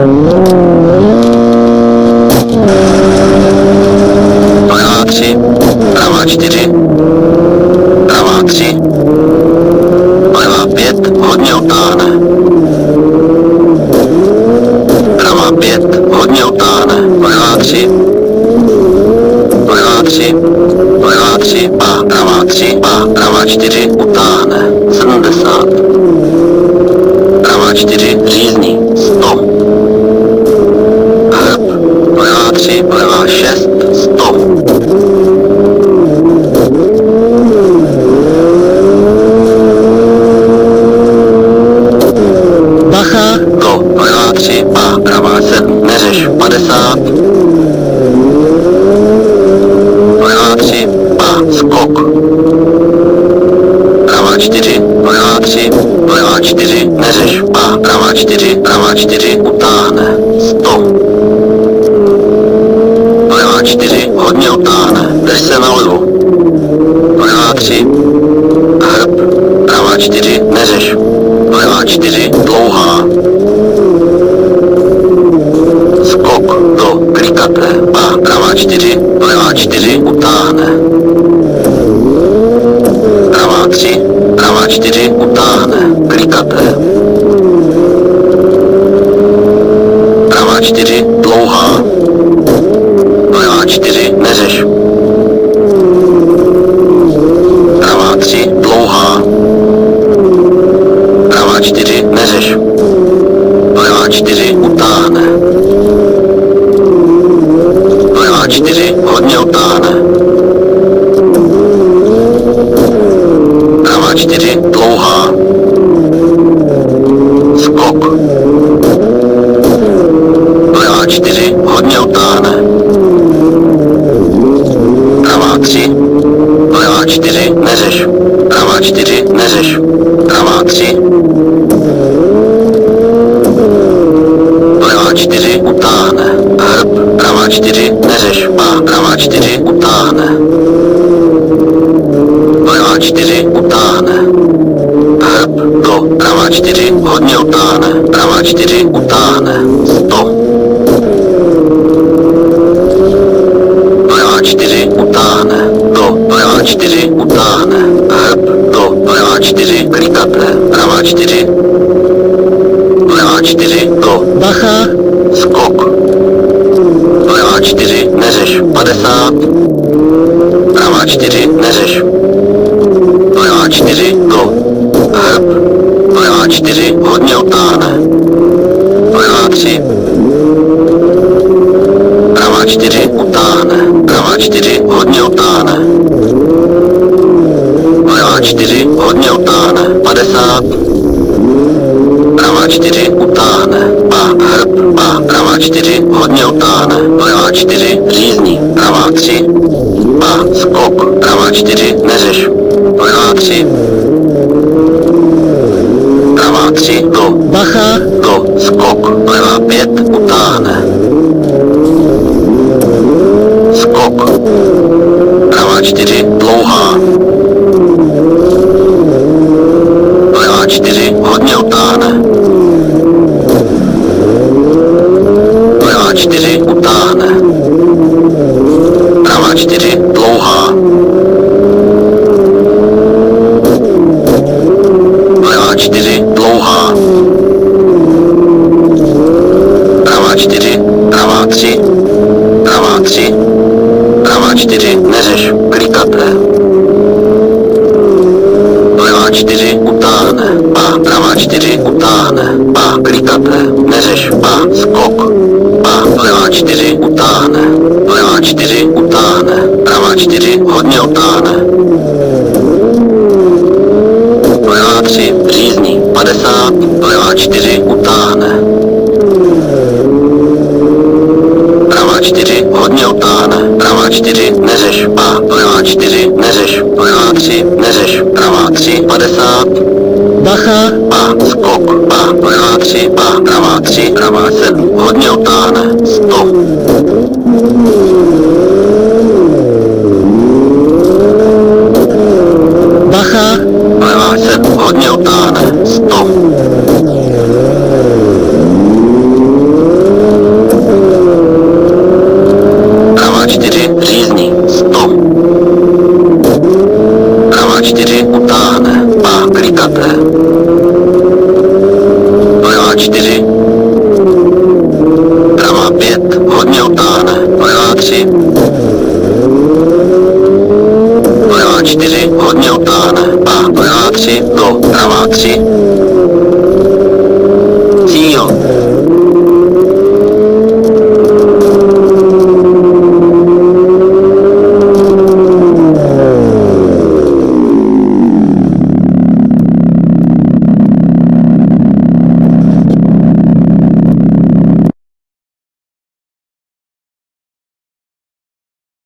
Pravá 3, pravá 4, pravá 3, levá 5, hodně otáhne. Pravá 5, hodně otáhne. Levá 3, levá 3, levá 3, a pravá 3, a pravá 4, utáhne. 70. Pravá 4, řízní. 100. Hrb, levá 3, levá 6, 100. Bacha, Go, levá 3, a pravá 7, neřeš. 50. Levá 3, a skok. Pravá 4, levá 3, levá 4, neřeš. A pravá 4, utáhne. 100. Levá 4, hodně utáhne. Drž se na levo. Levá 3, hrb. Pravá 4, neřeš. Levá 4, dlouhá. Skok do klikaté. A pravá 4, levá 4, utáhne. Pravá 3, pravá 4, utáhne. Klikaté. Pravá 4, dlouhá. Levá 4, neřeš. Pravá 3, dlouhá. Pravá 4, neřeš. Levá 4, utáhne. Levá 4, hodně utáhne. Pravá 4, dlouhá. Skok. Levá 4, hodně utáhne. Pravá 3, levá 4, neřeš. Pravá 4, neřeš. Pravá 3. Levá 4, utáhne. Hrb, pravá 4, neřeš. A pravá 4, utáhne. Levá 4, utáhne. Hrb, do, pravá 4, hodně utáhne. Pravá 4, utáhne. 100. Levá 4, utáhne. Do, levá 4, utáhne. Hrb, do, levá 4, klikaté. Pravá 4, levá 4, do. bacha, Skok. Levá 4, neřeš. 50. Pravá 4, neřeš. Levá 4, go. Hrb. Levá 4, hodně utáhne. Levá 3. Pravá 4, utáhne. Pravá 4, hodně utáhne. Levá 4, hodně utáhne. 50. Pravá 4, utáhne. A hrb. A pravá 4, hodně utáhne. Levá 4, řízní. Pravá 3. A skok. Pravá 4, neřeš. Levá 3. Pravá 3, do. bacha, Do, skok. Levá 5, utáhne. Skok. Pravá 4, dlouhá. Levá 4, hodně utáhne. Levá 4, utáhne. Pravá 4, dlouhá. Levá 4, dlouhá. Pravá 4, pravá 3, pravá 3, pravá 4, neřeš, klikaté. Levá 4, utáhne. A pravá 4, utáhne. A klikaté, neřeš. A skok. A levá 4, utáhne. Levá 4, utáhne. Pravá 4, hodně utáhne. Levá 3, řízní. 50. Levá 4, utáhne. Pravá 4, hodně utáhne. Pravá 4, neřeš. A levá 4, neřeš. Levá 3, neřeš. Pravá 3, 50. bacha, A skok. A levá 3, a pravá 3, pravá 7, hodně utáhne. 100. bacha, Levá 7, hodně utáhne. 100. pravá 3,